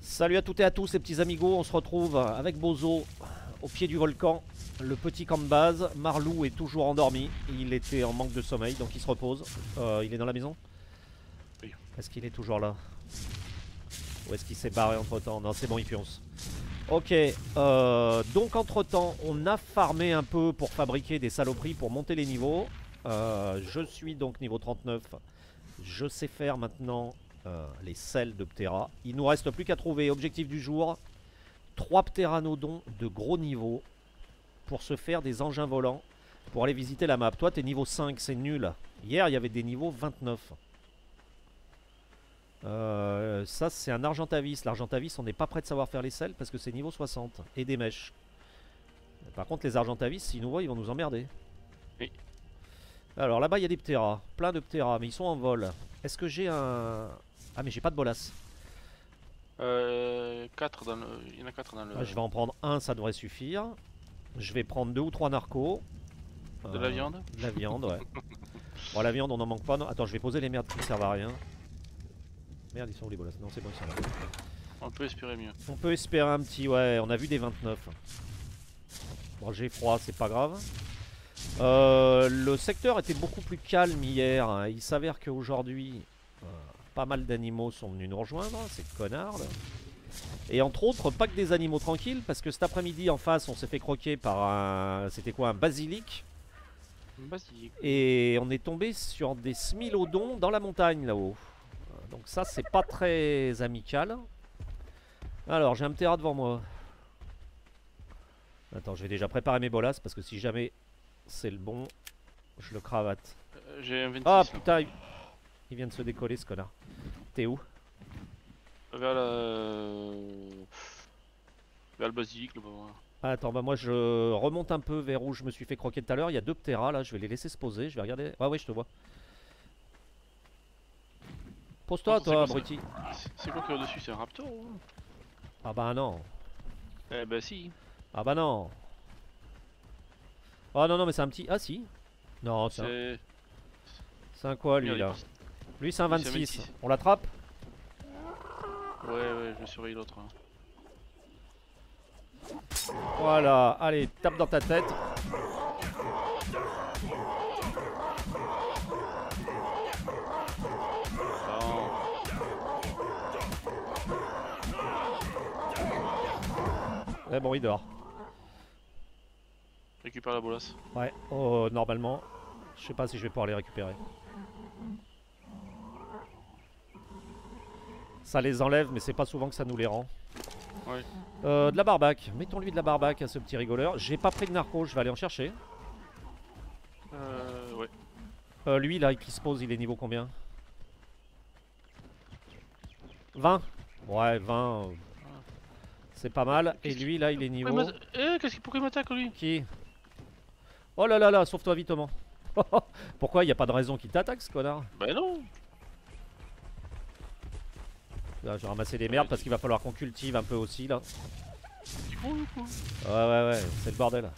Salut à toutes et à tous ces petits amigos, on se retrouve avec Bozo au pied du volcan, le petit camp de base. Marlou est toujours endormi, il était en manque de sommeil donc il se repose. Il est dans la maison? Oui. Est-ce qu'il est toujours là? Ou est-ce qu'il s'est barré entre temps? Non, c'est bon, il pionce. Ok, donc entre temps on a farmé un peu pour fabriquer des saloperies pour monter les niveaux. Je suis donc niveau 39, je sais faire maintenant les sels de Ptera. Il nous reste plus qu'à trouver, objectif du jour, 3 ptéranodons de gros niveau pour se faire des engins volants pour aller visiter la map. Toi t'es niveau 5, c'est nul. Hier il y avait des niveaux 29. Ça c'est un argentavis. L'argentavis on n'est pas prêt de savoir faire les sels parce que c'est niveau 60. Et des mèches. Par contre les argentavis s'ils nous voient ils vont nous emmerder. Oui. Alors là-bas il y a des ptéras. Plein de ptéras mais ils sont en vol. Est-ce que j'ai un... Ah mais j'ai pas de bolas. 4 dans le... Il y en a 4 dans le... Ah, je vais en prendre un, ça devrait suffire. Je vais prendre 2 ou 3 narcos. De la viande. De la viande, ouais. Bon, la viande, on n'en manque pas. Non. Attends, je vais poser les merdes qui ne servent à rien. Merde, ils sont où les bolas? Non, c'est bon, ils sont là. On peut espérer mieux. On peut espérer un petit, ouais. On a vu des 29. Bon, j'ai froid, c'est pas grave. Le secteur était beaucoup plus calme hier, hein. Il s'avère qu'aujourd'hui, pas mal d'animaux sont venus nous rejoindre, ces connards là. Et entre autres, pas que des animaux tranquilles, parce que cet après-midi en face, on s'est fait croquer par un... C'était quoi, un basilic? Vas-y. Et on est tombé sur des smilodons dans la montagne là-haut. Donc ça, c'est pas très amical. Alors, j'ai un ptéra devant moi. Attends, je vais déjà préparer mes bolas, parce que si jamais c'est le bon, je le cravate. J'ai un 26. Ah putain, il vient de se décoller ce connard. T'es où? Vers la... Vers le basilic là-bas. Ah, attends, bah moi je remonte un peu vers où je me suis fait croquer tout à l'heure. Il y a 2 ptéras là, je vais les laisser se poser. Je vais regarder. Ah ouais, je te vois. Pose-toi, toi, abruti. C'est quoi qu'il y a dessus? C'est un raptor ou... Ah bah non. Eh bah si. Ah bah non. Ah non, non, mais c'est un petit. Ah si. Non, C'est... c'est un quoi lui là? Lui c'est un 26. On l'attrape? Ouais, je surveille l'autre. Hein. Voilà, allez, tape dans ta tête. Non. Ouais, bon, il dort. Récupère la bolasse. Ouais, oh, normalement. Je sais pas si je vais pouvoir les récupérer. Ça les enlève, mais c'est pas souvent que ça nous les rend. Ouais. De la barbaque. Mettons-lui de la barbaque à ce petit rigoleur. J'ai pas pris de narco, je vais aller en chercher. Ouais. Lui là qui se pose, il est niveau combien? 20. Ouais, 20. C'est pas mal. Et lui là, il est niveau... Pourquoi il m'attaque lui? Qui? Oh là là là, sauve-toi vitement. Pourquoi il n'y a pas de raison qu'il t'attaque ce connard? Bah non. Là, je vais ramasser des merdes parce qu'il va falloir qu'on cultive un peu aussi là. C'est con du coup. Ouais, c'est le bordel.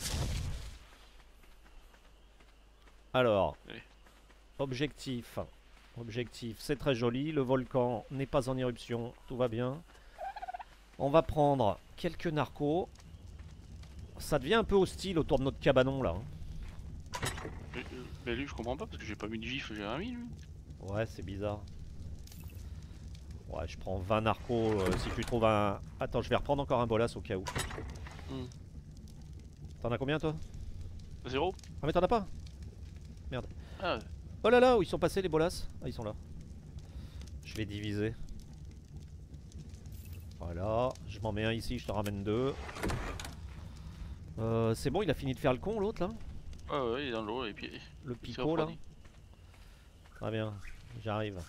Alors, Allez. objectif. Objectif, c'est très joli. Le volcan n'est pas en éruption, tout va bien. On va prendre quelques narcos. Ça devient un peu hostile autour de notre cabanon là. Mais lui je comprends pas parce que j'ai pas mis de gif, j'ai rien mis lui. Ouais, c'est bizarre. Ouais, je prends 20 narcos si tu trouves un... Attends, je vais reprendre encore un bolas au cas où. T'en as combien toi? 0. Ah mais t'en as pas? Merde. Ah. Oh là là, où ils sont passés les bolas? Ah, ils sont là. Je vais diviser. Voilà, je m'en mets un ici, je te ramène 2. C'est bon, il a fini de faire le con l'autre là? Ah ouais, il est dans l'eau et puis... Le picot là? Très bien, j'arrive.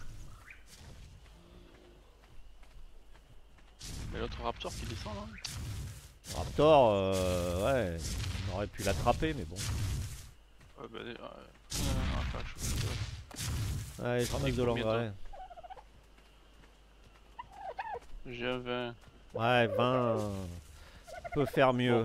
Mais l'autre raptor qui descend là. Raptor, ouais, on aurait pu l'attraper mais bon. Ouais, bah, Ouais, je ramasse de l'engrais. J'ai un 20. Ouais, 20 peut faire mieux.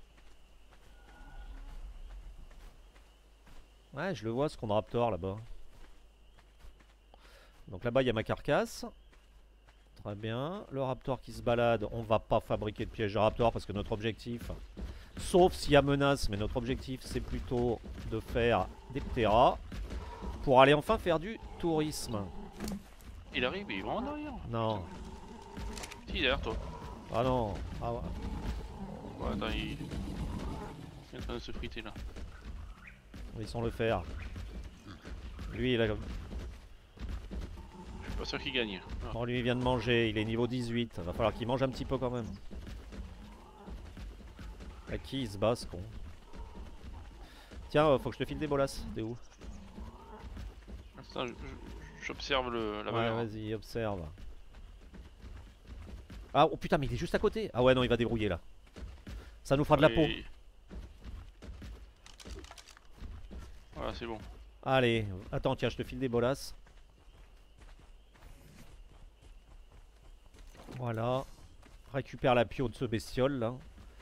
Ouais, je le vois ce qu'on raptor là-bas. Donc là-bas, il y a ma carcasse. Très bien. Le raptor qui se balade. On va pas fabriquer de piège de raptor parce que notre objectif, sauf s'il y a menace, mais notre objectif c'est plutôt de faire des pteras pour aller enfin faire du tourisme. Il arrive, il est vraiment derrière. Non. Si, il est derrière toi. Ah non. Ah ouais. Ouais, attends, il est en train de se friter là. Laissons le faire. Lui il a... Je suis pas sûr qu'il gagne. Ah. Bon, lui il vient de manger, il est niveau 18. Va falloir qu'il mange un petit peu quand même. À qui il se bat ce con? Tiens, faut que je te file des bolasses. T'es où? Attends, j'observe la Ouais, valeur. vas-y, observe. Ah, oh putain, mais il est juste à côté. Ah ouais, non, il va débrouiller là. Ça nous fera de la peau. Voilà, c'est bon. Allez, attends, tiens, je te file des bolasses. Voilà. Récupère la pio de ce bestiole là.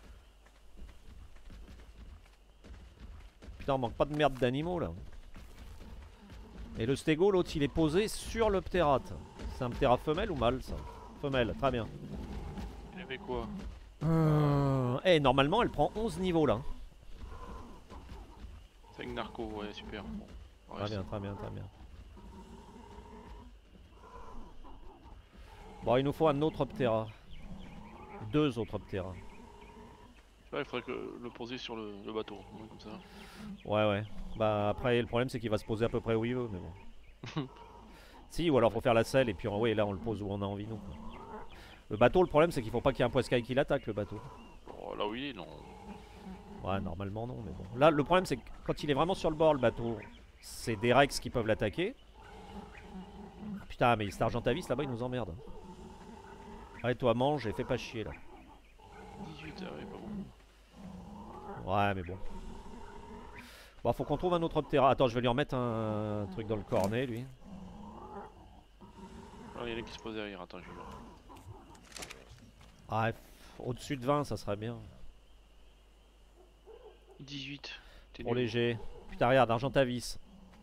Putain, on manque pas de merde d'animaux là. Et le stégo, l'autre, il est posé sur le ptérate. C'est un ptéra femelle ou mâle ça? Femelle, très bien. Il avait quoi? Eh, normalement, elle prend 11 niveaux là. 5 narcos, ouais, super. Bon, Très bien, très bien, très bien. Bon, il nous faut un autre ptéra. 2 autres ptéras. il faudrait que le poser sur le bateau, ouais, comme ça. Ouais, ouais. Bah après, le problème c'est qu'il va se poser à peu près où il veut, mais bon. Si, ou alors faut faire la selle et puis ouais, là on le pose où on a envie nous. Le bateau, le problème c'est qu'il faut pas qu'il y ait un poiscaille qui l'attaque le bateau. Oh, là où il est, non. Ouais, normalement non, mais bon. Là, le problème c'est que quand il est vraiment sur le bord le bateau, c'est des Rex qui peuvent l'attaquer. Putain, mais cet Argentavis là-bas il nous emmerde. Allez, toi mange et fais pas chier là. 18, ouais, pas bon. Ouais, mais bon. Bon, faut qu'on trouve un autre ptéra. Attends, je vais lui en mettre un truc dans le cornet lui. Ah, il y en a qui se posent derrière, attends, je vais voir. Ah, au-dessus de 20, ça serait bien. 18. T'es Trop nul. léger. Putain, regarde, Argentavis.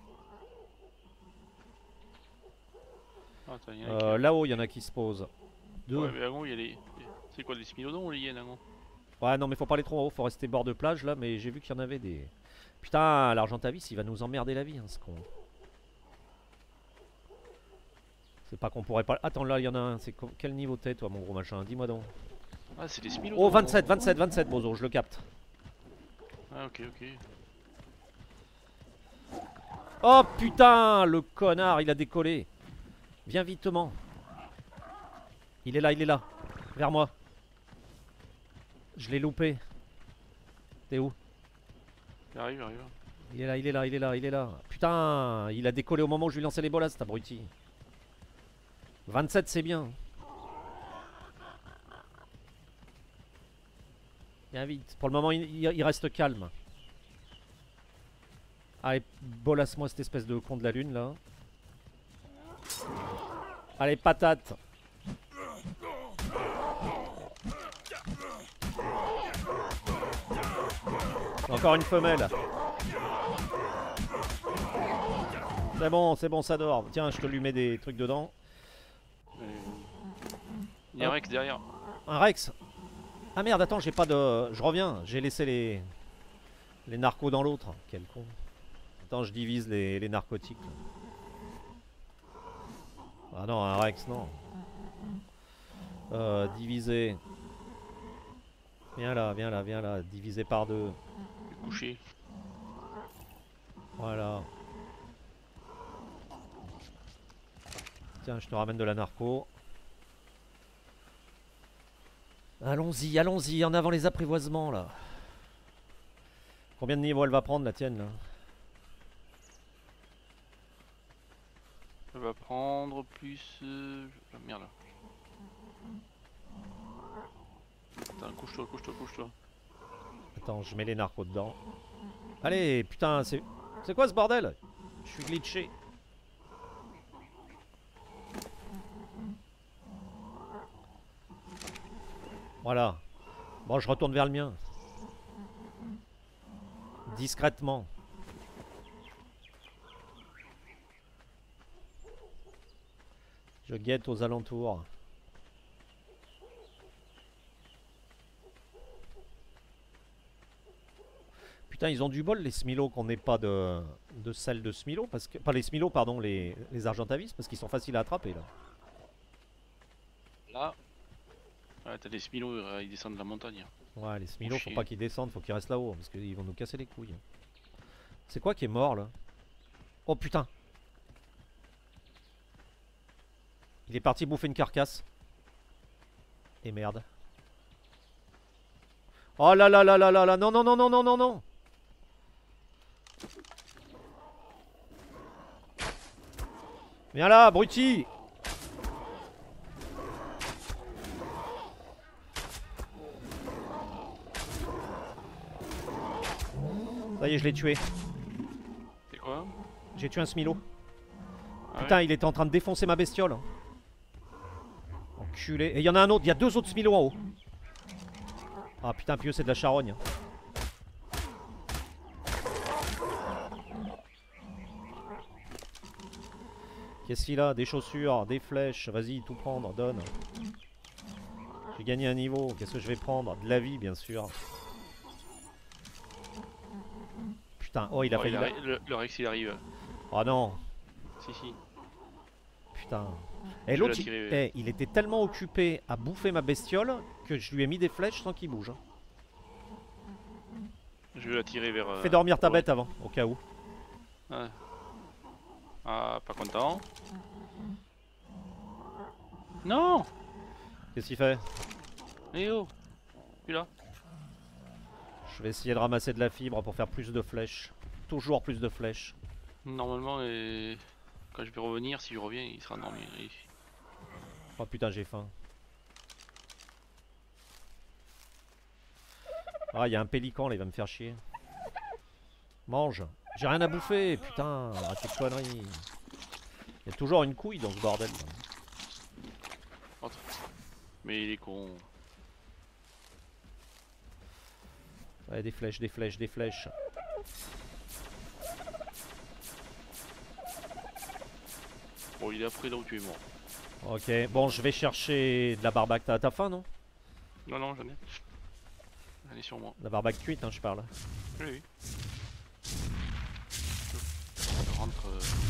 Ah, attends, il y en a qui... Là-haut, il y en a qui se posent. 2. Ouais, mais en gros, il y a les... C'est quoi, les smilodons ou les hyènes, en gros? Ouais, non, mais faut pas aller trop en haut, faut rester bord de plage là. Mais j'ai vu qu'il y en avait des. Putain, l'Argentavis, il va nous emmerder la vie, hein, ce con. C'est pas qu'on pourrait pas. Attends, là, il y en a un. C'est quel niveau t'es, toi, mon gros machin? Dis-moi donc. Ah, c'est des smilodons. Oh, 27, 27, 27, Bozo, je le capte. Ah, ok, ok. Oh putain, le connard, il a décollé. Viens vitement. Il est là, il est là. Vers moi. Je l'ai loupé. T'es où? Il arrive, il arrive. Il est là, il est là, il est là, il est là. Putain, il a décollé au moment où je lui lançais les bolas, cet abruti. 27, c'est bien. Viens vite. Pour le moment, il reste calme. Allez, bolasse-moi cette espèce de con de la lune, là. Allez, patate. Encore une femelle. C'est bon, ça dort. Tiens, je te lui mets des trucs dedans. Il y a un Rex derrière. Un Rex. Ah merde, attends, j'ai pas de... Je reviens, j'ai laissé les narcos dans l'autre. Quel con. Attends, je divise les narcotiques. Ah non, un Rex, non. Diviser. Viens là, viens là, viens là. Diviser par 2. Couché. Voilà. Tiens, je te ramène de la narco. Allons-y, allons-y, en avant les apprivoisements là. Combien de niveaux elle va prendre la tienne là? Elle va prendre plus... Ah, merde. Attends, couche-toi, couche-toi, couche-toi. Attends, je mets les narcos dedans. Allez, putain, c'est quoi ce bordel? Je suis glitché. Voilà. Bon, je retourne vers le mien. Discrètement. Je guette aux alentours. Putain, ils ont du bol les Smilos qu'on n'ait pas de sel de Smilo. Parce que... Pas les Smilos, pardon, les Argentavis. Parce qu'ils sont faciles à attraper là. Là. Ouais, t'as des Smilos, ils descendent de la montagne. Ouais, les Smilos, faut chier. pas qu'ils descendent, faut qu'ils restent là-haut. Parce qu'ils vont nous casser les couilles. C'est quoi qui est mort là? Oh putain! Il est parti bouffer une carcasse. Et merde. Oh là là là là là là! Non, non, non, non, non, non, non! Viens là, abruti! Ça y est, je l'ai tué. C'est quoi? J'ai tué un Smilo. Ah Putain, ouais. il était en train de défoncer ma bestiole. Enculé. Et il y en a un autre, il y a deux autres Smilo en haut. Ah putain, pieux, c'est de la charogne. Qu'est-ce qu'il a? Des chaussures, des flèches. Vas-y, tout prendre, donne. J'ai gagné un niveau. Qu'est-ce que je vais prendre? De la vie, bien sûr. Putain, oh, il a Oh, failli. le Rex il arrive. Oh non. Si. Putain. Et Je l'autre, l'ai attiré, il... il était tellement occupé à bouffer ma bestiole que je lui ai mis des flèches sans qu'il bouge. Je vais l'attirer vers. Fais dormir ta ouais. bête avant, au cas où. Ouais. Ah, pas content. Non! Qu'est-ce qu'il fait? Eh oh! Plus là. Je vais essayer de ramasser de la fibre pour faire plus de flèches. Toujours plus de flèches. Normalement, quand je vais revenir, si je reviens, il sera endormi. Oh putain, j'ai faim. Ah, il y a un pélican là, il va me faire chier. Mange. J'ai rien à bouffer, putain. Arrête tes conneries. Il y a toujours une couille dans ce bordel là. Mais il est con. Ouais, des flèches, des flèches, des flèches. Bon, il est après là où tu es mort. Ok, bon, je vais chercher de la barbaque. T'as faim, non? Non, j'en ai. J'en ai sur moi. La barbaque cuite, hein, je parle. Oui. Je rentre.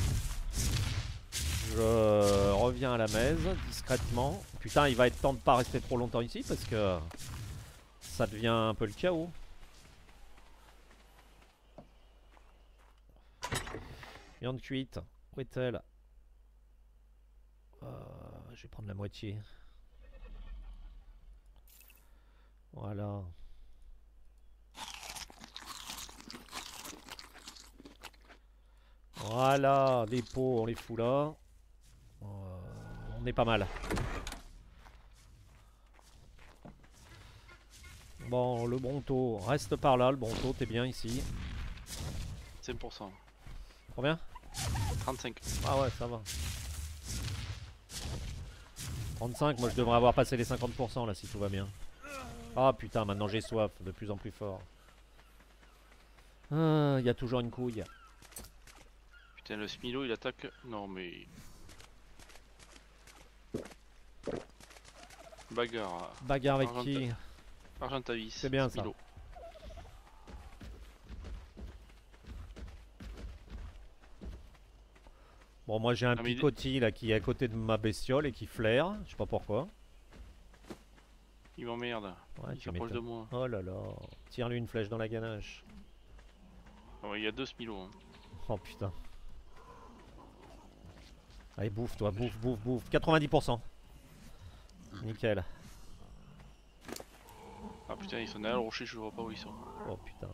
Je reviens à la messe, discrètement. Putain, il va être temps de pas rester trop longtemps ici parce que ça devient un peu le chaos. Viande cuite, où est-elle? Je vais prendre la moitié. Voilà. Voilà, des pots, on les fout là. On est pas mal. Bon, le Bronto, reste par là, le Bronto, t'es bien ici. 5%. Combien? 35. Ah ouais, ça va. 35, moi je devrais avoir passé les 50% là si tout va bien. Ah putain, maintenant j'ai soif, de plus en plus fort. Ah, il y a toujours une couille. Putain, le Smilo il attaque. Non, mais. Bagarre. Bagarre avec qui? Argentavis. C'est bien ça. Smilo. Bon, moi j'ai un Ah, mais picotis là qui est à côté de ma bestiole et qui flaire, je sais pas pourquoi. Il m'emmerde. Ouais, Il tu s'approche de m'étonnes. moi. Oh là là, tire-lui une flèche dans la ganache. Ah ouais, il y a 2 Smilo. Hein. Oh putain. Allez, bouffe toi, bouffe, bouffe, bouffe. 90%. Nickel. Ah putain, ils sont derrière le rocher, je vois pas où ils sont. Oh putain.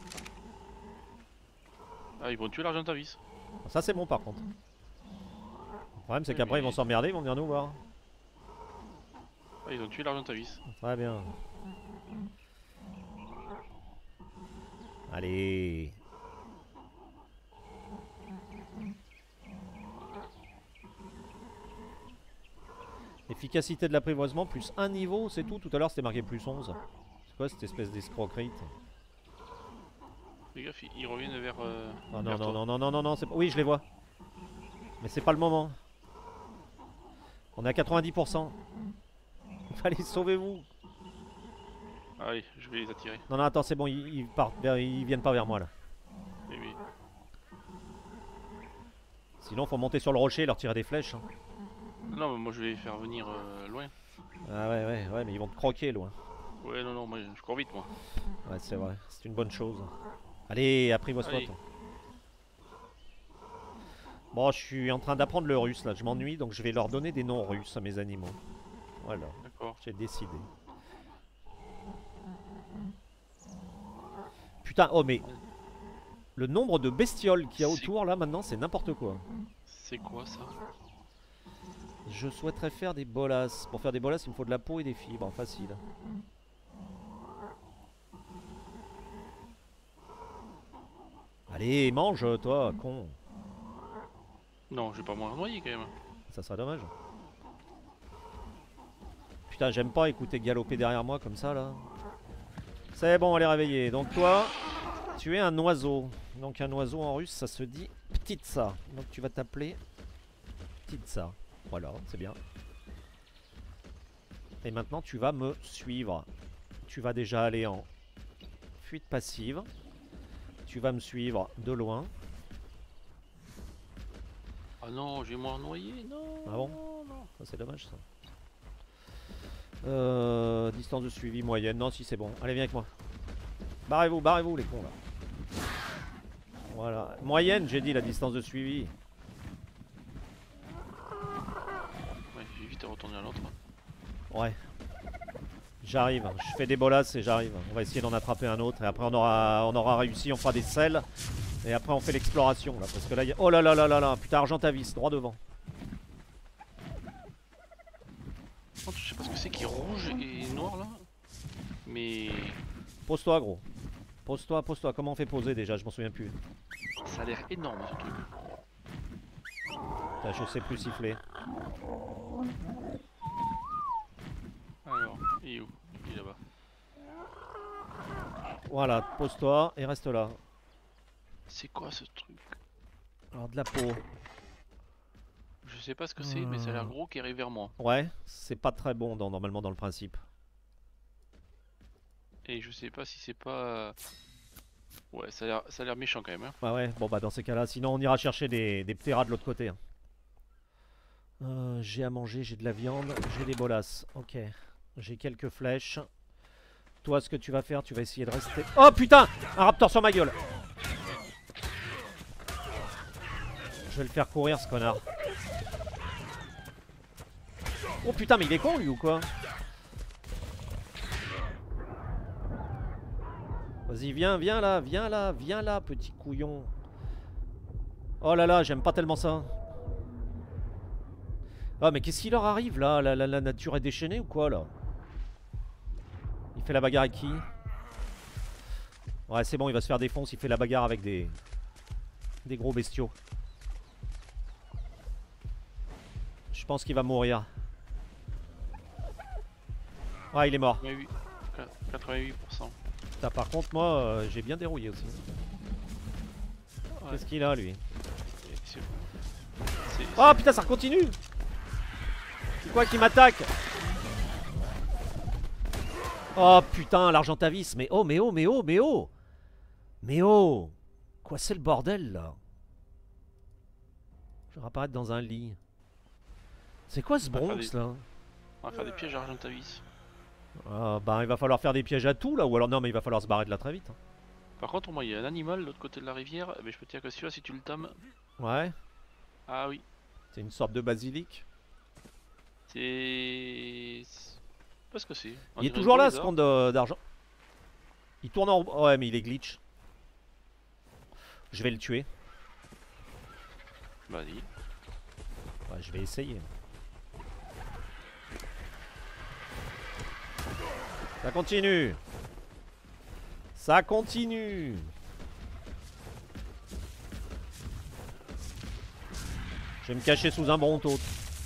Ah, ils vont tuer l'Argentavis. Ça c'est bon par contre. Le problème c'est Oui, qu'après mais- ils vont s'emmerder, ils vont venir nous voir. Ah, ils ont tué l'Argentavis. Très bien. Allez. Efficacité de l'apprivoisement, plus un niveau, c'est tout. Tout à l'heure c'était marqué plus 11. C'est quoi cette espèce d'escroquerie? Les gars, ils reviennent vers. Ah non, vers non, toi. non, non, non, non, non, c'est pas... Oui, je les vois. Mais c'est pas le moment. On est à 90%. Allez, sauvez-vous. Ah oui, je vais les attirer. Non, non, attends, c'est bon, ils viennent pas vers moi là. Oui, oui. Sinon, faut monter sur le rocher et leur tirer des flèches. Hein. Non, mais moi je vais les faire venir loin. Ah ouais, mais ils vont te croquer loin. Ouais, non, moi je cours vite, moi. Ouais, c'est vrai, c'est une bonne chose. Allez, apprivoise-toi, Allez. toi. Bon, je suis en train d'apprendre le russe là, je m'ennuie donc je vais leur donner des noms russes à mes animaux. Voilà, D'accord. j'ai décidé. Putain, oh mais le nombre de bestioles qu'il y a autour là maintenant, c'est n'importe quoi. C'est quoi ça? Je souhaiterais faire des bolasses. Pour faire des bolasses, il me faut de la peau et des fibres, facile. Allez, mange toi, con. Non, je vais pas m'en noyer quand même. Ça serait dommage. Putain, j'aime pas écouter galoper derrière moi comme ça là. C'est bon, elle est réveillée. Donc toi, tu es un oiseau. Donc un oiseau en russe, ça se dit ptitsa. Donc tu vas t'appeler ptitsa. Voilà, c'est bien. Et maintenant tu vas me suivre. Tu vas déjà aller en fuite passive. Tu vas me suivre de loin. Ah non, je vais m'en noyer, non. Ah bon? Non. Ça c'est dommage ça. Distance de suivi moyenne. Non, si c'est bon. Allez, viens avec moi. Barrez-vous les cons là. Voilà. Moyenne, j'ai dit la distance de suivi. Ouais, je vais vite retourner à l'autre. Ouais. J'arrive. Je fais des bolasses et j'arrive. On va essayer d'en attraper un autre. Et après on aura réussi. On fera des selles. Et après on fait l'exploration là. Parce que là, oh là là là là là. Putain, Argentavis, droit devant. Je sais pas ce que c'est qui est rouge et noir là. Mais Pose-toi, gros. Pose-toi. Comment on fait poser déjà? Je m'en souviens plus. ça a l'air énorme ce truc. Putain, je sais plus siffler. Alors, il est où? Il est là-bas. Voilà, pose-toi et reste là. C'est quoi ce truc? Alors de la peau. Je sais pas ce que c'est, mais ça a l'air gros qui arrive vers moi. Ouais, c'est pas très bon normalement dans le principe. Et je sais pas si c'est pas... Ouais, ça a l'air méchant quand même. Hein. Ouais, bon bah dans ces cas-là, sinon on ira chercher des ptéras de l'autre côté. Hein. J'ai à manger, j'ai de la viande, j'ai des bolasses. Ok, j'ai quelques flèches. Toi, ce que tu vas faire, tu vas essayer de rester... Oh putain! Un raptor sur ma gueule! Je vais le faire courir ce connard. Oh putain, mais il est con lui ou quoi? Vas-y, viens là, petit couillon. Oh là là, j'aime pas tellement ça. Ah, mais qu'est-ce qui leur arrive là? La nature est déchaînée ou quoi là? Il fait la bagarre avec qui? Ouais, c'est bon, il va se faire défoncer. Il fait la bagarre avec des gros bestiaux. Je pense qu'il va mourir. Ouais, il est mort. 88%. Putain, par contre, moi, j'ai bien dérouillé aussi. Ouais. Qu'est-ce qu'il a, lui? C'est- Oh putain, ça continue! C'est quoi qui m'attaque? Oh putain, l'Argentavis. Mais oh, mais oh, mais oh, mais oh! Mais oh! Quoi, c'est le bordel, là? Je vais apparaître dans un lit. C'est quoi ce Bronx, là? On va faire des pièges à Argentavis. Bah, il va falloir faire des pièges à tout, là. Ou alors, non, mais il va falloir se barrer de là très vite. Hein. Par contre, moi, il y a un animal de l'autre côté de la rivière. Mais je peux te dire que celui-là, si tu le tames... Ouais. Ah oui. C'est une sorte de basilic. C'est... Pas ce que c'est. Il est toujours là, ce compte d'argent. Il tourne en... Ouais, mais il est glitch. Je vais le tuer. Vas-y. Ouais, je vais essayer. Ça continue. Ça continue. Je vais me cacher sous un bronto.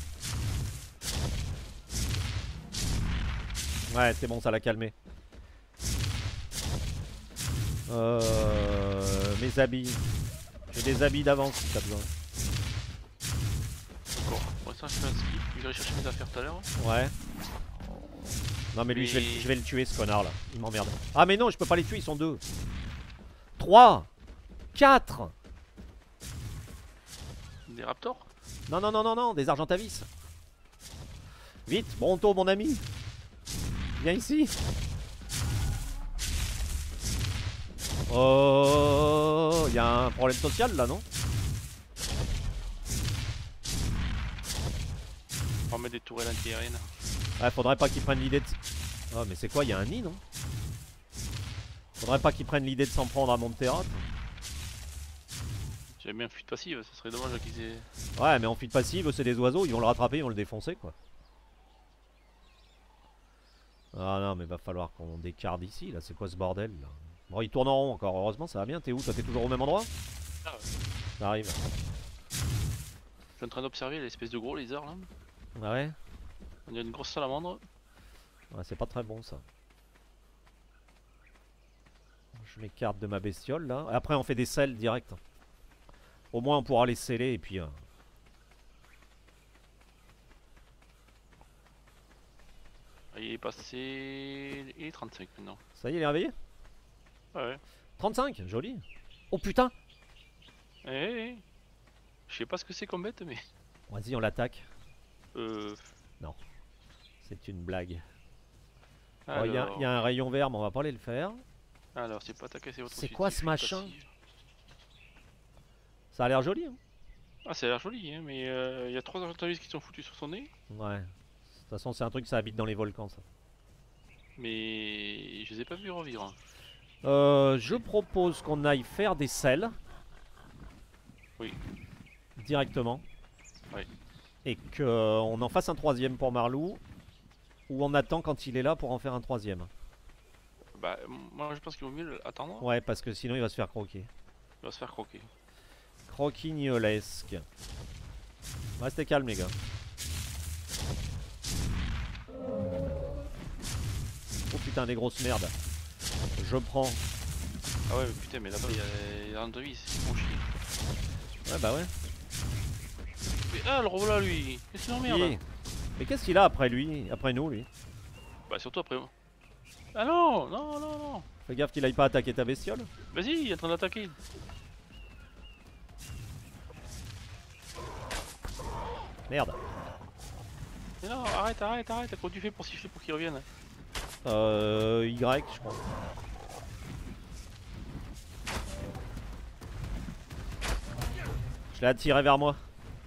Ouais, c'est bon, ça l'a calmé. Mes habits. J'ai des habits d'avance si t'as besoin. D'accord. Moi, ça, je fais un skip. Je vais aller chercher mes affaires tout à l'heure. Ouais. Non mais lui je vais le tuer ce connard là. Il m'emmerde. Ah mais non je peux pas les tuer, ils sont 2. 3 4. Des raptors? Non non non non non, des Argentavis. Vite, Bronto mon ami. Viens ici. Oh, il y a un problème social là, non? On va mettre des tourelles anti-aériennes. Ouais, faudrait pas qu'ils prennent l'idée de... Oh, mais c'est quoi? Il y a un nid, non? Faudrait pas qu'ils prennent l'idée de s'en prendre à Montserrat. J'aime bien fuite passive, ça serait dommage qu'ils aient... Ouais, mais en fuite passive, c'est des oiseaux, ils vont le rattraper, ils vont le défoncer, quoi. Ah non, mais va falloir qu'on décarde ici, là. C'est quoi ce bordel, là? Bon, ils tournent en rond encore, heureusement, ça va bien. T'es où? Toi, t'es toujours au même endroit? Ah ouais. Ça arrive. Je suis en train d'observer l'espèce de gros lézard là. Ah ouais? On a une grosse salamandre. Ouais, c'est pas très bon, ça. Je m'écarte de ma bestiole, là. Et après, on fait des selles direct. Au moins, on pourra les sceller, et puis... Il est passé... Il est 35 maintenant. Ça y est, il est réveillé? Ouais. 35, joli. Oh putain! Eh, je sais pas ce que c'est comme bête, mais... Vas-y, on l'attaque. Non. C'est une blague. Il Alors... y a un rayon vert, mais on va pas aller le faire. Alors, c'est pas attaqué, c'est votre C'est quoi ce machin? passive. Ça a l'air joli, hein? Ah, ça a l'air joli, hein, mais il y a 3 Argentavis qui sont foutus sur son nez. Ouais. De toute façon, c'est un truc, ça habite dans les volcans, ça. Mais je les ai pas vus revivre. Je propose qu'on aille faire des selles. Oui. Directement. Oui. Et qu'on en fasse un troisième pour Marlou. Ou on attend quand il est là pour en faire un troisième. Bah, moi je pense qu'il vaut mieux attendre. Ouais, parce que sinon il va se faire croquer. Il va se faire croquer. Croquignolesque. Restez calme, les gars. Oh putain, des grosses merdes. Je prends. Ah ouais, mais putain, mais là-bas il y a Argentavis, c'est bon chier. Ouais, bah ouais. Mais ah, le revoilà lui. Qu'est-ce qu'il emmerde? Qui? Mais qu'est-ce qu'il a après lui? Après nous, lui? Bah, surtout après moi. Ah non, non, non, non. Fais gaffe qu'il aille pas attaquer ta bestiole. Vas-y, il est en train d'attaquer. Merde. Mais non, arrête, arrête, arrête. Comment tu fais pour siffler pour qu'il revienne? Y, je crois. Je l'ai attiré vers moi.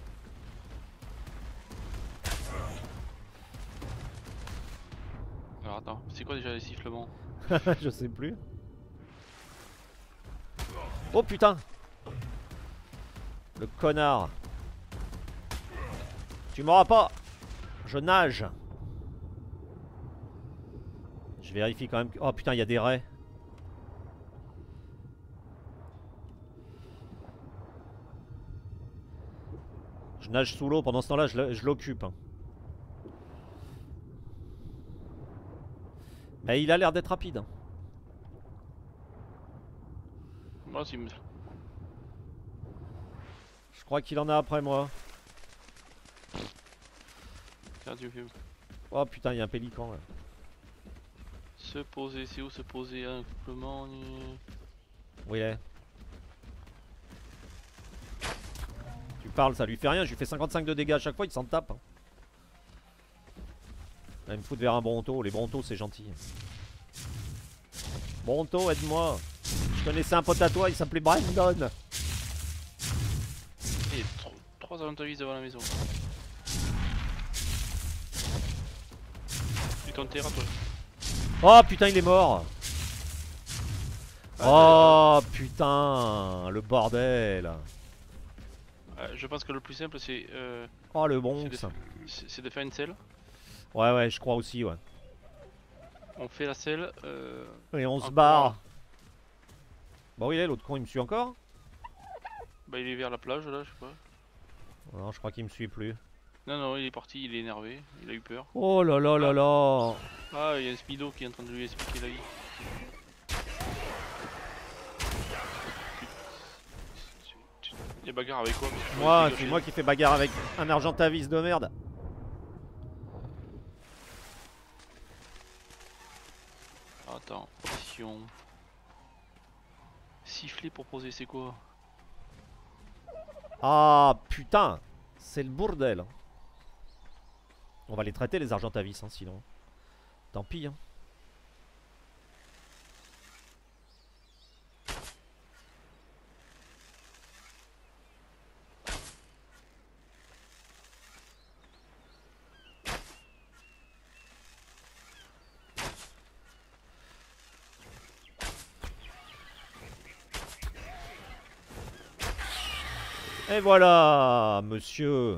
Alors attends, c'est quoi déjà les sifflements? Je sais plus. Oh putain! Le connard. Tu m'auras pas. Je nage. Je vérifie quand même. Oh putain, il y a des raies. Je nage sous l'eau. Pendant ce temps-là, je l'occupe. Hein. Mais il a l'air d'être rapide. Hein. Moi aussi. Je crois qu'il en a après moi. Tiens, tu fumes. Oh putain, il y a un pélican là. Se poser, c'est où se poser un accouplement? Où il est? Tu parles, ça lui fait rien, je lui fais 55 de dégâts à chaque fois, il s'en tape. Hein. Là, il me fout vers un Bronto, les Brontos c'est gentil. Bronto, aide-moi. Je connaissais un pote à toi, il s'appelait Brandon. Il y a 3 Argentavis devant la maison. Tu t'enterres à toi. Oh putain, il est mort. Ah, Oh putain, le bordel. je pense que le plus simple c'est Oh le Bronx. de faire une selle. Ouais ouais, je crois aussi, ouais. On fait la selle. Et on se encore. barre. Bon, il est l'autre con, il me suit encore? Bah il est vers la plage là, je sais pas. Non, je crois qu'il me suit plus. Non non, il est parti, il est énervé, il a eu peur. Oh là là là là. Ah, il y a un speedo qui est en train de lui expliquer la vie. Il y a bagarre avec quoi? Moi, c'est moi qui fais bagarre avec un Argentavis de merde. Alors attends, option. Siffler pour poser, c'est quoi? Ah putain, c'est le bordel. On va les traiter les Argentavis, hein, sinon. Tant pis. Hein. Et voilà, monsieur.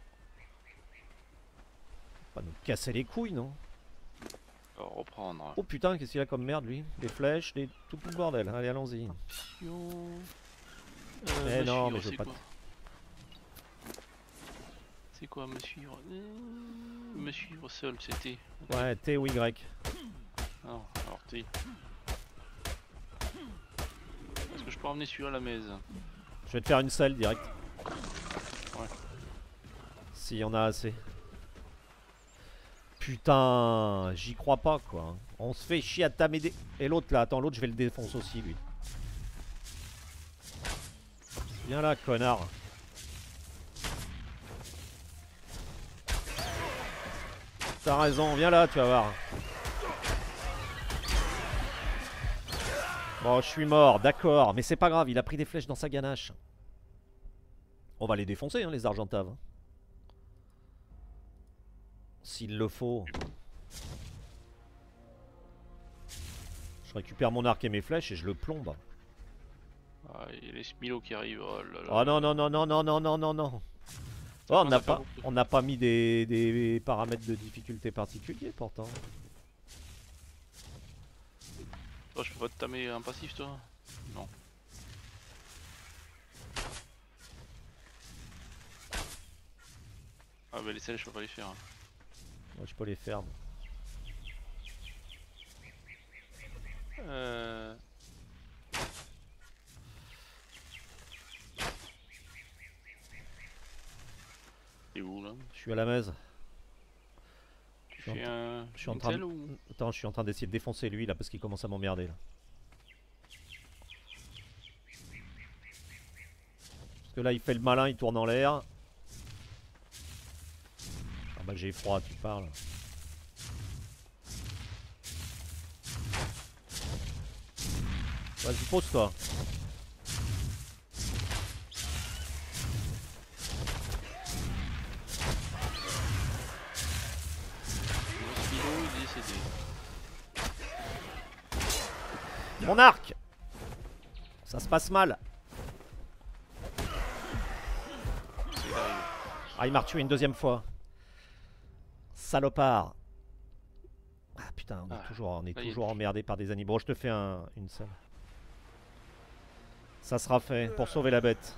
Pas nous casser les couilles, non? Alors, reprendre. Oh putain, qu'est-ce qu'il a comme merde, lui? Des flèches, tout le bordel. Allez, allons-y. Me non, suivre, mais je veux pas. quoi c'est quoi me suivre? Me suivre seul, c'était. Ouais, T ou Y. Non, alors T. Est-ce que je peux ramener celui-là à la maison? Je vais te faire une selle direct. Ouais. S'il y en a assez. Putain, j'y crois pas quoi. On se fait chier à t'améder. Et l'autre là, attends, l'autre je vais le défoncer aussi lui. Viens là, connard. T'as raison, viens là, tu vas voir. Bon, je suis mort, d'accord, mais c'est pas grave, il a pris des flèches dans sa ganache. On va les défoncer, hein, les Argentaves. S'il le faut. Je récupère mon arc et mes flèches et je le plombe. Ah, il y a les Smilo qui arrivent. Oh là là. Oh non, non, non, non, non, non, non, non, non. Oh, on n'a pas mis des paramètres de difficulté particuliers pourtant. Oh, je peux pas te tamer un passif toi? Non. Ah bah les selles je peux pas les faire. Moi je peux les faire. T'es où là? Je suis à la messe. Tu fais un... Je suis en train de... Attends, je suis en train d'essayer de défoncer lui là parce qu'il commence à m'emmerder là. Parce que là il fait le malin, il tourne en l'air. Ah bah j'ai froid, tu parles. Vas-y, pose-toi. Mon arc! Ça se passe mal. Ah, il m'a retué une deuxième fois. Salopard. Ah putain, on est toujours emmerdé par des animaux. Bon, je te fais une seule. Ça sera fait pour sauver la bête.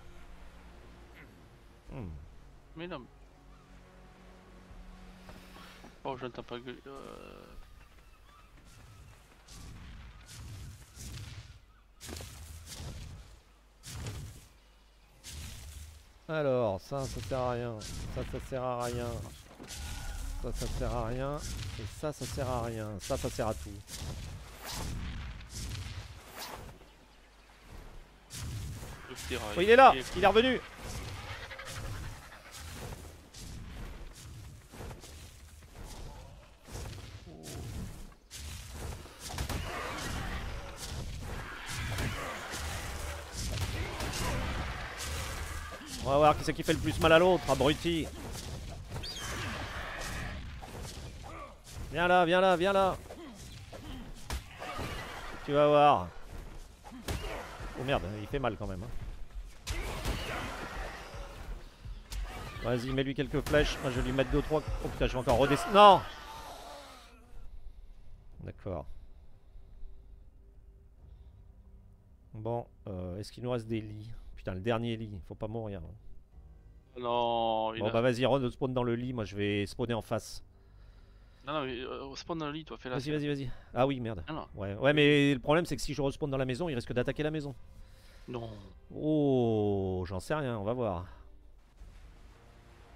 Mais non. Oh, je n'entends pas gueuler. Alors, ça sert à rien. Ça sert à rien. Ça sert à rien. Et ça sert à rien. Ça sert à tout. Oh, il est là! Il est revenu! On va voir qui c'est qui fait le plus mal à l'autre, abruti. Viens là, viens là, viens là. Tu vas voir. Oh merde, il fait mal quand même. Hein. Vas-y, mets-lui quelques flèches. Moi, je vais lui mettre 2-3. Oh putain, je vais encore redescendre. Non! D'accord. Bon, est-ce qu'il nous reste des lits? Putain, le dernier lit, faut pas mourir. Non, bon, bah vas-y, spawn dans le lit. Moi, je vais spawner en face. Non, non, mais spawn dans le lit, toi, fais la. Vas-y, vas-y, vas-y. Ah oui, merde. Ah, non. Ouais, mais le problème, c'est que si je respawn dans la maison, il risque d'attaquer la maison. Non. Oh, j'en sais rien, on va voir.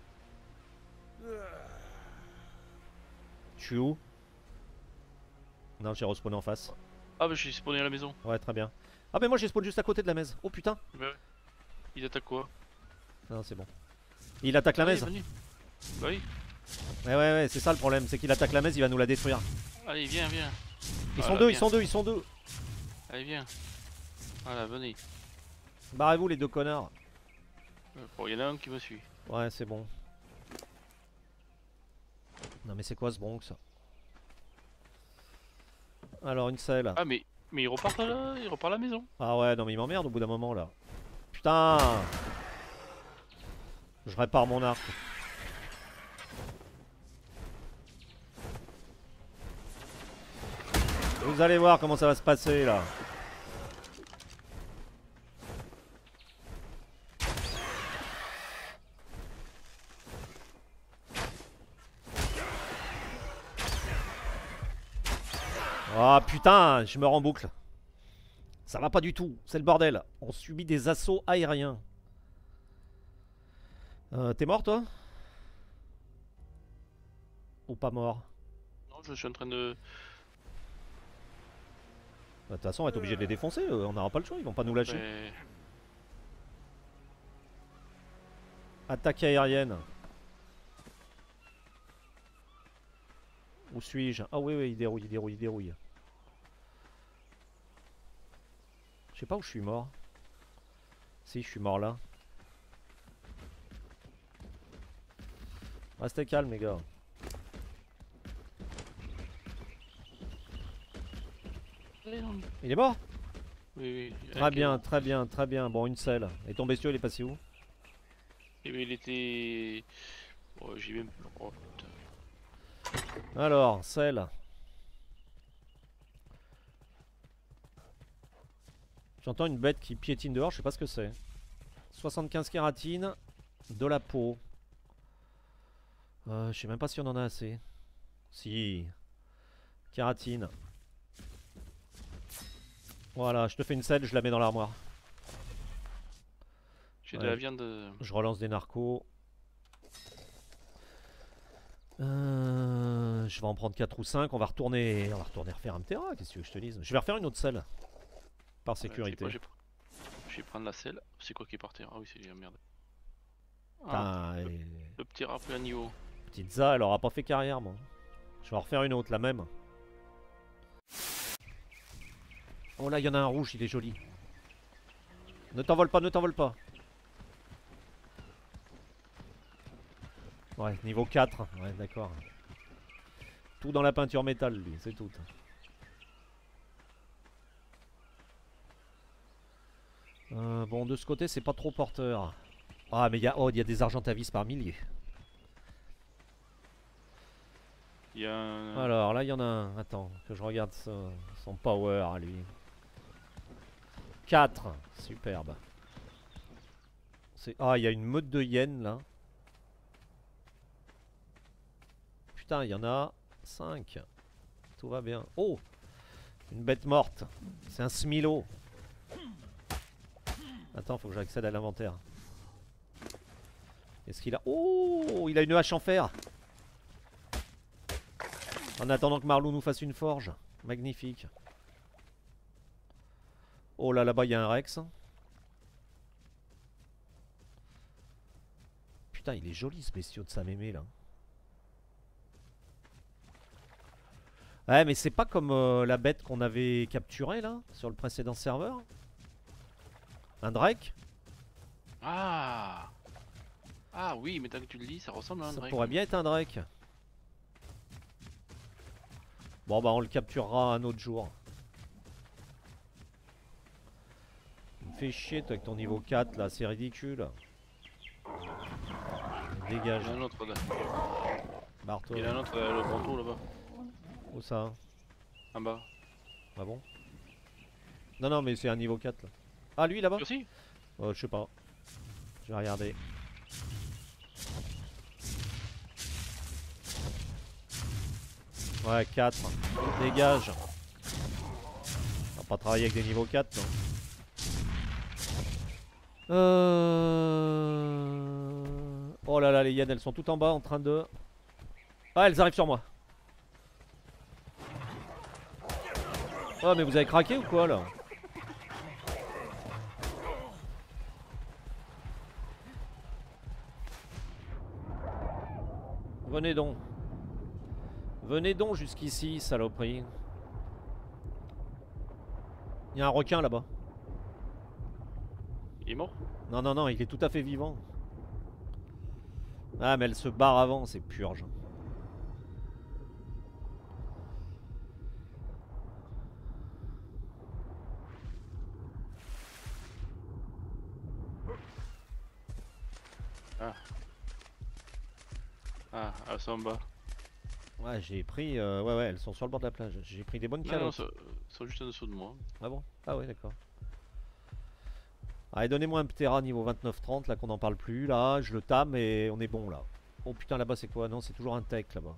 Tu es où? Non, j'ai respawné en face. Ah bah je suis spawné à la maison. Ouais, très bien. Ah, mais moi j'ai spawn juste à côté de la maise. Oh putain. Bah ouais. Il attaque quoi? Non, c'est bon. Il attaque la Allez, maise. venez. Bah oui. Ouais, c'est ça le problème. C'est qu'il attaque la maise, il va nous la détruire. Allez, viens, viens. Ils sont Voilà, deux, viens. ils sont deux, ils sont deux. Allez, viens. Voilà, venez. Barrez-vous les deux connards. Bon, il y en a un qui me suit. Ouais, c'est bon. Non, mais c'est quoi ce Bronx? Alors, une selle. Ah, mais il repart là, il repart à la maison. Ah ouais, non, mais il m'emmerde au bout d'un moment là. Putain! Je répare mon arc. Vous allez voir comment ça va se passer là. Ah putain, je meurs en boucle. Ça va pas du tout, c'est le bordel. On subit des assauts aériens. T'es mort toi? Ou pas mort? Non, je suis en train de. Bah, de toute façon, on va être obligé de les défoncer, on n'aura pas le choix, ils vont pas nous lâcher. Ouais. Attaque aérienne. Où suis-je? Ah oui, il dérouille, il dérouille, il dérouille. Je sais pas où je suis mort. Si, je suis mort là. Restez calme les gars. Allez, non. Il est mort? Oui, oui. Très bien, très bien, très bien. Bon, une selle. Et ton bestiau, il est passé où? Et mais il était. Oh, j'y vais. Oh, putain. Alors, selle. J'entends une bête qui piétine dehors, je sais pas ce que c'est. 75 kératines, de la peau. Je sais même pas si on en a assez. Si. Kératine. Voilà, je te fais une selle, je la mets dans l'armoire. J'ai de la viande. Je relance des narcos. Je vais en prendre 4 ou 5. On va retourner refaire un Terra. Qu'est-ce que tu veux que je te dise? Je vais refaire une autre selle. Par sécurité. Ouais, je vais prendre la selle. C'est quoi qui est par terre? Ah oui, c'est la merde. Ah, le petit rappel à niveau. Petite Za, elle aura pas fait carrière, moi. Je vais en refaire une autre, la même. Oh là, il y en a un rouge, il est joli. Ne t'envole pas, ne t'envole pas. Ouais, niveau 4. Ouais, d'accord. Tout dans la peinture métal, lui, c'est tout. Bon, de ce côté, c'est pas trop porteur. Ah, mais il y a des argentavis par milliers. Il y a un... Alors, là, il y en a un. Attends, que je regarde son power à lui. 4. Superbe. Ah, il y a une meute de hyènes, là. Putain, il y en a 5. Tout va bien. Oh! Une bête morte. C'est un smilo. Attends, faut que j'accède à l'inventaire. Qu'est-ce qu'il a? Oh! Il a une hache en fer. En attendant que Marlou nous fasse une forge. Magnifique. Oh là, là-bas, il y a un Rex. Putain, il est joli ce bestiau de sa mémé, là. Ouais, mais c'est pas comme la bête qu'on avait capturée, là, sur le précédent serveur. Un Drake. Ah! Ah oui, mais tant que tu le dis, ça ressemble à un Ça Drake. pourrait bien être un Drake. Bon, bah, on le capturera un autre jour. Tu me fais chier, toi, avec ton niveau 4, là, c'est ridicule. Dégage. Il y en a un autre là. Barre-toi. Il y en a un autre, le manteau là-bas. Où ça? En bas. Ah bon? Non, non, mais c'est un niveau 4 là. Ah, lui là-bas? Aussi? Je sais pas. Je vais regarder. Ouais, 4. Dégage. On va pas travailler avec des niveaux 4, non? Oh là là, les hyènes, elles sont toutes en bas en train de... Ah, elles arrivent sur moi. Oh mais vous avez craqué ou quoi là? Venez donc. Venez donc jusqu'ici, saloperie. Il y a un requin là-bas. Il est mort? Non, non, non, il est tout à fait vivant. Ah, mais elle se barre avant, c'est purge. Ah. Ah, elles sont en bas. Ouais, j'ai pris... ouais, ouais, elles sont sur le bord de la plage. J'ai pris des bonnes Non, non, calottes. elles sont juste en dessous de moi. Ah bon? Ah ouais, d'accord. Allez, donnez-moi un Ptera niveau 29-30, là qu'on n'en parle plus. Là, je le tame et on est bon là. Oh putain, là-bas c'est quoi? Non, c'est toujours un tech là-bas.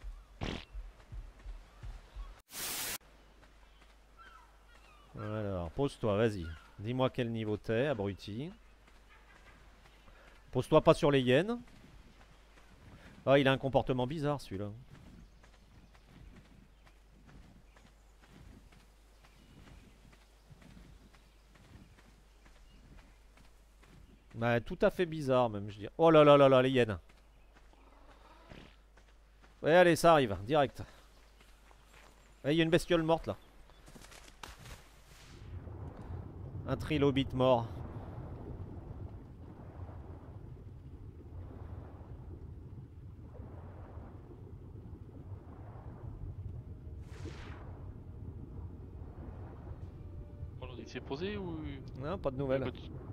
Alors, pose-toi, vas-y. Dis-moi quel niveau t'es, abruti. Pose-toi pas sur les hyènes. Ah, il a un comportement bizarre celui-là. Bah, tout à fait bizarre même, je dirais. Oh là là là là, les hyènes. Ouais, allez, ça arrive, direct. Il y a une bestiole morte là. Un trilobite mort. Il s'est posé ou... Non, pas de nouvelles.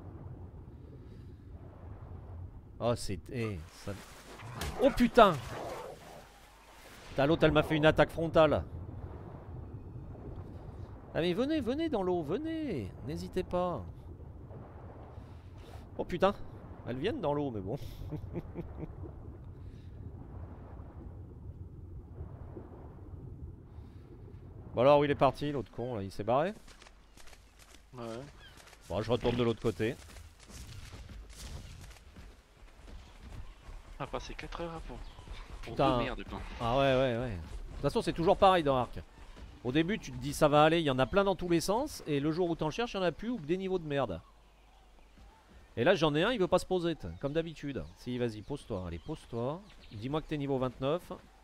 Oh, c'est... ça... Oh putain! Putain, l'autre, elle m'a fait une attaque frontale. Ah mais venez, venez dans l'eau, venez! N'hésitez pas. Oh putain! Elles viennent dans l'eau, mais bon. Bon alors, où il est parti, l'autre con, là? Il s'est barré? Ouais. Bon, je retourne de l'autre côté. On a passé 4 heures pour Putain. deux merdes quoi. Ah ouais, ouais, ouais. De toute façon, c'est toujours pareil dans Ark. Au début, tu te dis ça va aller, il y en a plein dans tous les sens. Et le jour où t'en cherches, il y en a plus ou que des niveaux de merde. Et là, j'en ai un, il veut pas se poser, comme d'habitude. Si, vas-y, pose-toi. Allez, pose-toi. Dis-moi que t'es niveau 29.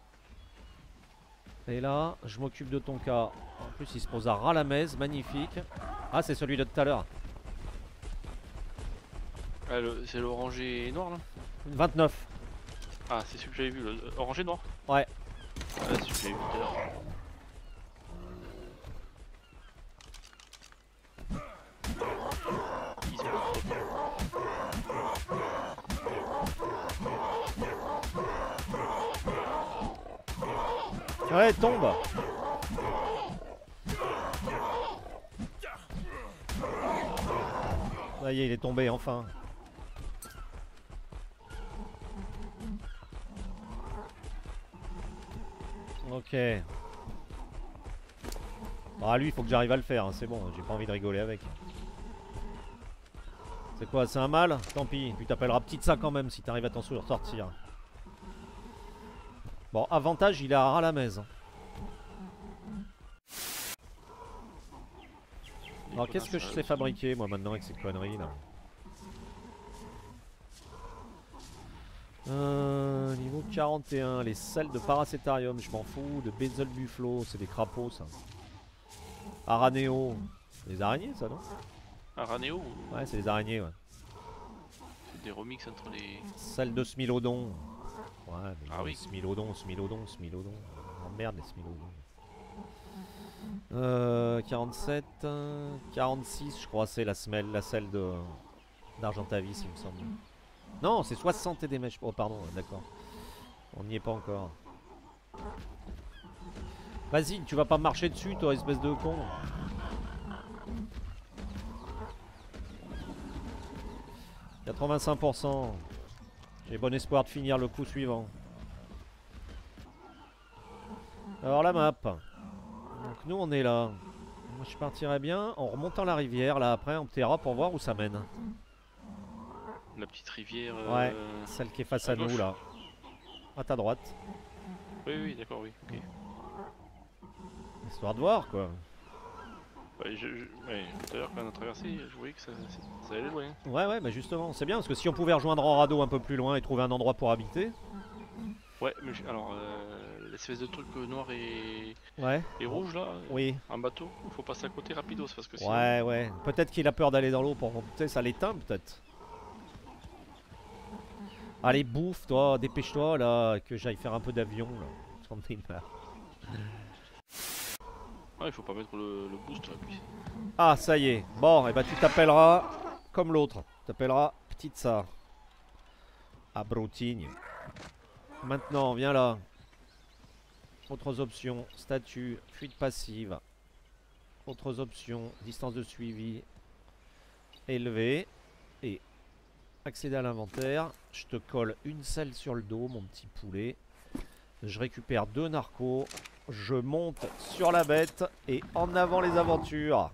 Et là, je m'occupe de ton cas. En plus, il se pose à ras la mèze, magnifique. Ah, c'est celui de tout à l'heure. Ah, c'est l'oranger noir là? 29. Ah, c'est celui que j'avais vu, l'oranger noir? Ouais. Ah, c'est celui que j'avais vu tout à l'heure. Ouais, tombe. Ça y est, il est tombé enfin. Ok. Ah lui, il faut que j'arrive à le faire, hein. C'est bon, j'ai pas envie de rigoler avec. C'est quoi, c'est un mâle? Tant pis, tu t'appelleras petite ça quand même si t'arrives à t'en sortir. Bon, avantage, il est à ras la mèze. Alors qu'est-ce que je sais fabriquer moi maintenant avec ces conneries là? Niveau 41, les selles de paracétarium, je m'en fous. De Bezel Buffalo, c'est des crapauds ça. Araneo, des araignées ça non? Araneo? Ouais, c'est des araignées, ouais. C'est des remixes entre les... Celle de Smilodon. Ouais, mais ah oui. Smilodon. Oh merde les Smilodons. 47, 46 je crois c'est la selle d'Argentavis il me semble. Non c'est 60 et des mèches. Oh pardon, d'accord. On n'y est pas encore. Vas-y, tu vas pas marcher dessus toi espèce de con. « 85%. J'ai bon espoir de finir le coup suivant. Alors la map. Donc nous on est là. Moi je partirais bien en remontant la rivière là après en Ptera pour voir où ça mène. La petite rivière... Ouais, celle qui est face à nous là. À ta droite. Oui, oui, d'accord, oui. Okay. Histoire de voir quoi. Ouais, ouais, tout à l'heure quand on a traversé, je voyais que ça allait loin. Ouais, bah justement, c'est bien parce que si on pouvait rejoindre en radeau un peu plus loin et trouver un endroit pour habiter. Ouais, mais alors, l'espèce de truc noir Ouais, et rouge là, oui. en bateau, faut passer à côté rapidos parce que sinon. Ouais. Peut-être qu'il a peur d'aller dans l'eau pour monter, ça l'éteint peut-être. Allez, bouffe, toi, dépêche-toi là, que j'aille faire un peu d'avion là. J'en ai marre. Ouais, il faut pas mettre le boost là, puis. Ah, ça y est. Bon, et bah tu t'appelleras comme l'autre. Tu t'appelleras Petite ça. À Brotigne. Maintenant, viens là. Autres options, statut, fuite passive. Autres options, distance de suivi élevée. Et accéder à l'inventaire. Je te colle une selle sur le dos, mon petit poulet. Je récupère 2 narcos. Je monte sur la bête. Et en avant les aventures.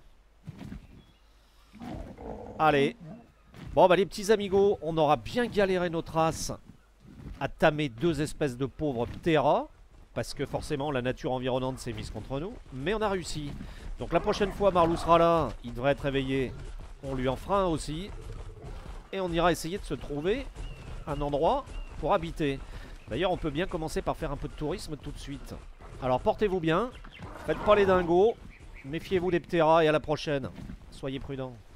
Allez. Bon bah les petits amigos, on aura bien galéré notre race à tamer 2 espèces de pauvres ptéras. Parce que forcément la nature environnante s'est mise contre nous. Mais on a réussi. Donc la prochaine fois Marlou sera là. Il devrait être réveillé. On lui en fera un aussi. Et on ira essayer de se trouver un endroit pour habiter. D'ailleurs on peut bien commencer par faire un peu de tourisme tout de suite. Alors portez-vous bien. Faites pas les dingos. Méfiez-vous des ptéras et à la prochaine. Soyez prudents.